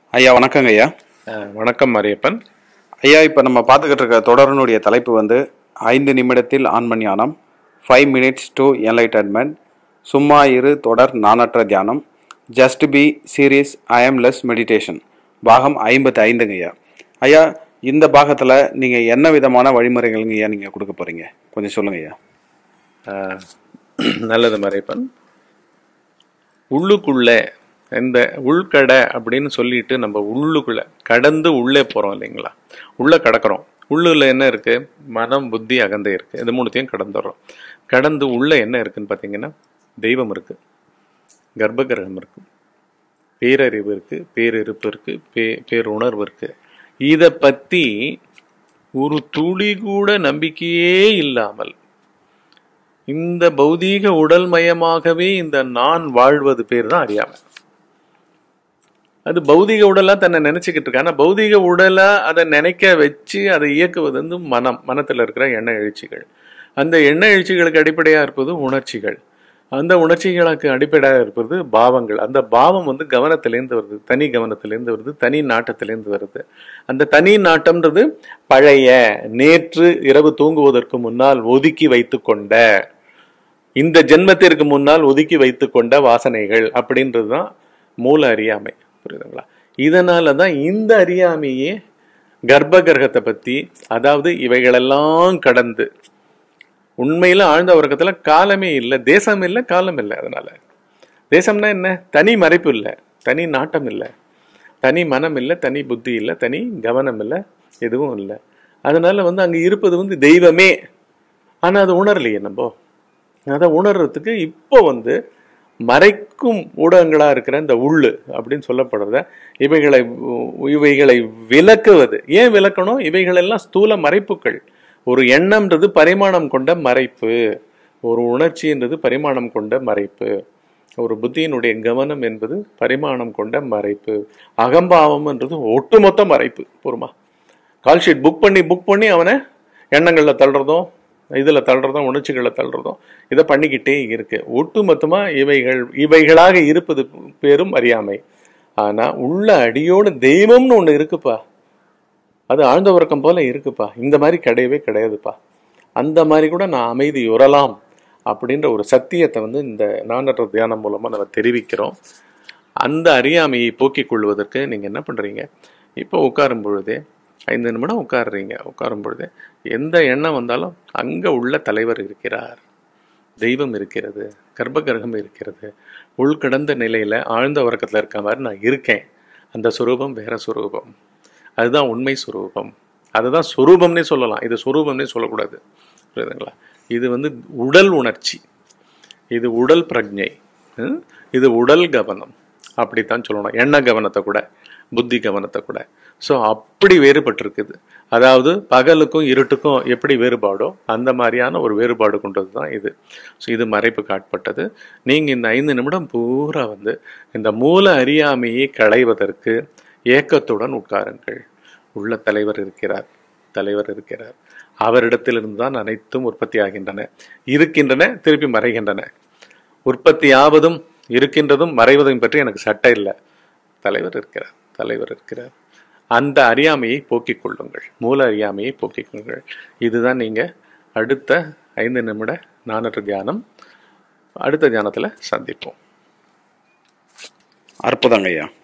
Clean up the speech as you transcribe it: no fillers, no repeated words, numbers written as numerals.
ஐயா வணக்கங்க ஐயா. வணக்கம் மாரியப்பன். ஐயா, இப்போ நம்ம பார்த்துக்கிட்டு இருக்க தொடரினுடைய தலைப்பு வந்து 5 நிமிடத்தில் ஆன்ம ஞானம், 5 minutes to enlightenment, சும்மா இரு தொடர் நானற்ற தியானம், ஜஸ்ட் பி சீரியஸ் ஐ ஆம் லெஸ் மெடிடேஷன், பாகம் 55ங்க ஐயா. ஐயா, இந்த பாகத்தில் நீங்கள் என்ன விதமான வழிமுறைகள்ங்க ஐயா நீங்கள் கொடுக்க போகிறீங்க, கொஞ்சம் சொல்லுங்க ஐயா. நல்லது மாரியப்பன். உள்ளுக்குள்ளே இந்த உள்கடை அப்படின்னு சொல்லிட்டு நம்ம உள்ளுக்குள்ளே கடந்து உள்ளே போகிறோம் இல்லைங்களா, உள்ளே கடக்கிறோம். உள்ளுல என்ன இருக்குது? மனம், புத்தி, அகந்தை இருக்குது. இது மூணுத்தையும் கடந்துடுறோம். கடந்து உள்ளே என்ன இருக்குதுன்னு பார்த்தீங்கன்னா, தெய்வம் இருக்குது, கர்ப்பகிரகம் இருக்குது, பேரறிவு இருக்குது, பேரிருப்பு இருக்குது, பேருணர்வு இருக்குது. இதை பற்றி ஒரு துளி கூட நம்பிக்கையே இல்லாமல் இந்த பௌதீக உடல் மயமாகவே இந்த நான் வாழ்வது பேர் தான் அறியாமை. அது பௌதிக உடலா தன்னை நினைச்சுக்கிட்டு இருக்கு. ஆனா பௌதிக உடலா அதை நினைக்க வச்சு அதை இயக்குவது வந்து மனத்துல இருக்கிற எண்ண எழுச்சிகள். அந்த எண்ண எழுச்சிகளுக்கு அடிப்படையா இருப்பது உணர்ச்சிகள். அந்த உணர்ச்சிகளுக்கு அடிப்படையாக இருப்பது பாவங்கள். அந்த பாவம் வந்து கவனத்திலேருந்து வருது, தனி கவனத்திலேருந்து வருது, தனி நாட்டத்திலேருந்து வருது. அந்த தனி நாட்டம்ன்றது பழைய, நேற்று இரவு தூங்குவதற்கு முன்னால் ஒதுக்கி வைத்து கொண்ட, இந்த ஜென்மத்திற்கு முன்னால் ஒதுக்கி வைத்து கொண்ட வாசனைகள் அப்படின்றதுதான் மூல அறியாமை. புரியுதுங்களா? இதனாலதான் இந்த அறியாமையே கர்ப்ப கிரகத்தை பத்தி, அதாவது இவைகளெல்லாம் கடந்து உண்மையில ஆழ்ந்த உறக்கத்துல காலமே இல்லை, தேசம் இல்லை, காலம் இல்லை. அதனால தேசம்னா என்ன? தனி மறைப்பு இல்லை, தனி நாட்டம் இல்லை, தனி மனம் இல்லை, தனி புத்தி இல்லை, தனி கவனம் இல்லை, எதுவும் இல்லை. அதனால வந்து அங்க இருப்பது வந்து தெய்வமே. ஆனா அதை உணரலையே நம்ம. அதை உணர்றதுக்கு இப்போ வந்து மறைக்கும் ஊடகங்களா இருக்கிற இந்த உள்ளு அப்படின்னு சொல்லப்படுறத இவைகளை விளக்குவது. ஏன் விளக்கணும்? இவைகள் எல்லாம் ஸ்தூல மறைப்புகள். ஒரு எண்ணம்ன்றது பரிமாணம் கொண்ட மறைப்பு, ஒரு உணர்ச்சின்றது பரிமாணம் கொண்ட மறைப்பு, ஒரு புத்தியினுடைய கவனம் என்பது பரிமாணம் கொண்ட மறைப்பு, அகம்பாவம்ன்றது ஒட்டுமொத்த மறைப்பு. பொறுமா கால்ஷீட் புக் பண்ணி அவனை எண்ணங்கள்ல தள்ளுறதும், இதுல தள்ளுறதும், உணர்ச்சிகளை தள்ளுறதும், இதை பண்ணிக்கிட்டே இருக்கு. ஒட்டுமொத்தமா இவைகளாக இருப்பது பேரும் அறியாமை. ஆனா உள்ள அடியோடு தெய்வம்னு ஒண்ணு இருக்குப்பா, அது ஆழ்ந்த உறக்கம் போல இருக்குப்பா. இந்த மாதிரி கிடையவே கிடையாதுப்பா. அந்த மாதிரி கூட நான் அமைதி உறலாம் அப்படின்ற ஒரு சத்தியத்தை வந்து இந்த நானற்ற தியானம் மூலமா நம்ம தெரிவிக்கிறோம். அந்த அறியாமையை போக்கிக் கொள்வதற்கு நீங்க என்ன பண்றீங்க? இப்போ உட்காரும் பொழுதே 5 நிமிடம் உட்காடுறீங்க. உட்காரும் பொழுது எந்த எண்ணம் வந்தாலும் அங்க உள்ள தலைவர் இருக்கிறார், தெய்வம் இருக்கிறது, கர்ப்பகிரகம் இருக்கிறது. உள்கடந்த நிலையில ஆழ்ந்த உறக்கத்துல இருக்க மாதிரி நான் இருக்கேன். அந்த சுரூபம் வேற சுரூபம், அதுதான் உண்மை சுரூபம். அதுதான் சுரூபம்னே சொல்லலாம், இது சுரூபம்னே சொல்லக்கூடாது. புரியுதுங்களா? இது வந்து உடல் உணர்ச்சி, இது உடல் பிரஜை, இது உடல் கவனம். அப்படித்தான் சொல்லணும். எண்ண கவனத்தை கூட, புத்தி கவனத்தை கூட. ஸோ அப்படி வேறுபட்டிருக்குது. அதாவது பகலுக்கும் இருட்டுக்கும் எப்படி வேறுபாடோ அந்த மாதிரியான ஒரு வேறுபாடு கொண்டது தான் இது. ஸோ இது மறைப்புக்கு ஆட்பட்டது. நீங்கள் இந்த 5 நிமிடம் பூரா வந்து இந்த மூல அறியாமையை களைவதற்கு ஏக்கத்துடன் உட்காருங்கள். உள்ள தலைவர் இருக்கிறார். அவரிடத்திலிருந்து தான் அனைத்தும் உற்பத்தி ஆகின்றன, இருக்கின்றன, திருப்பி மறைகின்றன. உற்பத்தி ஆவதும் இருக்கின்றதும் மறைவதும் பற்றி எனக்கு சட்டை இல்லை. தலைவர் இருக்கிறார். அந்த அறியாமையை போக்கிக் கொள்ளுங்கள், மூல அறியாமையை போக்கிக் கொள்ளுங்கள். இதுதான் நீங்க அடுத்த 5 நிமிட நானற்ற தியானம். அடுத்த தியானத்துல சந்திப்போம். அற்புதங்க ஐயா.